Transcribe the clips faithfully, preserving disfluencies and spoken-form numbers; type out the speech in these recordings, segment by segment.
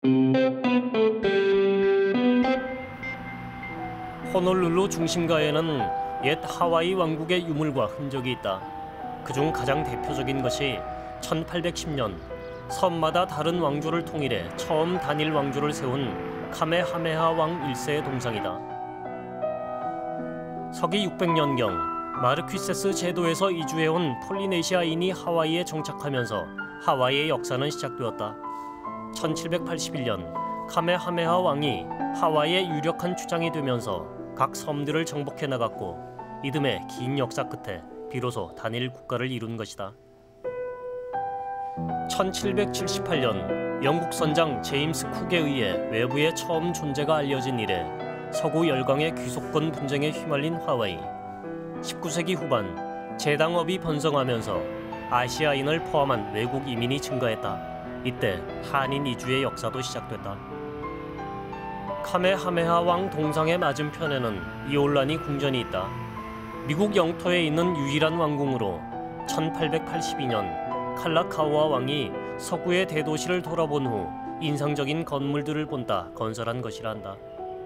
호놀룰루 중심가에는 옛 하와이 왕국의 유물과 흔적이 있다. 그중 가장 대표적인 것이 천팔백십 년 섬마다 다른 왕조를 통일해 처음 단일 왕조를 세운 카메하메하 왕 일 세의 동상이다. 서기 육백 년경 마르퀴세스 제도에서 이주해온 폴리네시아인이 하와이에 정착하면서 하와이의 역사는 시작되었다. 천칠백팔십일 년 카메하메하 왕이 하와이의 유력한 주장이 되면서 각 섬들을 정복해 나갔고 이듬해 긴 역사 끝에 비로소 단일 국가를 이룬 것이다. 천칠백칠십팔 년 영국 선장 제임스 쿡에 의해 외부에 처음 존재가 알려진 이래 서구 열강의 귀속권 분쟁에 휘말린 하와이. 십구 세기 후반 제당업이 번성하면서 아시아인을 포함한 외국 이민이 증가했다. 이때 한인 이주의 역사도 시작됐다. 카메하메하 왕 동상의 맞은편에는 이올라니 궁전이 있다. 미국 영토에 있는 유일한 왕궁으로 천팔백팔십이 년 칼라카우아 왕이 서구의 대도시를 돌아본 후 인상적인 건물들을 본따 건설한 것이라 한다.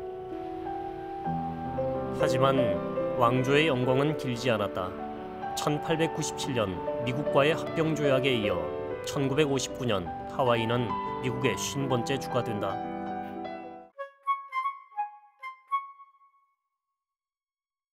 하지만 왕조의 영광은 길지 않았다. 천팔백구십칠 년 미국과의 합병 조약에 이어 천구백오십구 년 하와이는 미국의 쉰 번째 주가 된다.